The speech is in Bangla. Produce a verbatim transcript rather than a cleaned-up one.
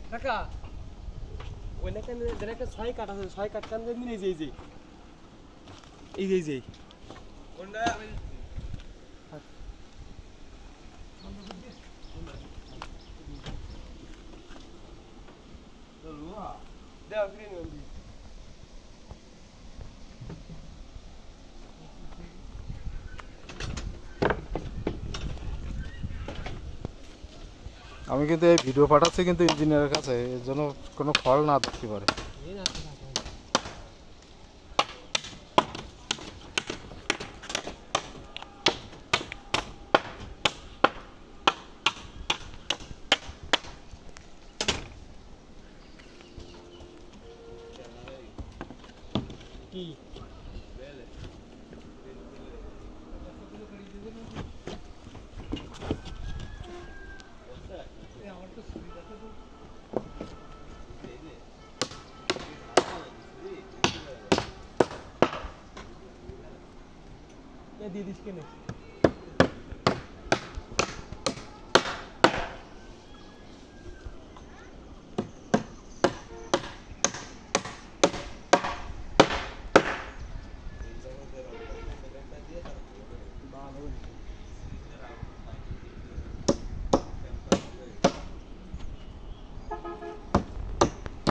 কাকা ওই না কেন যেন একটা ছয় কাঠ আছে ছয় কাঠ কান দিন এই যে এই যে এই যে এই যে কোনটা আমি দলুয়া দাও গ্রিন ওন্দি আমি কিন্তু এই ভিডিও পাঠাচ্ছি কিন্তু ইঞ্জিনিয়ারের কাছে এর জন্য কোনো ফল না দেখতে পারে। কি ये दीदी इसके नहीं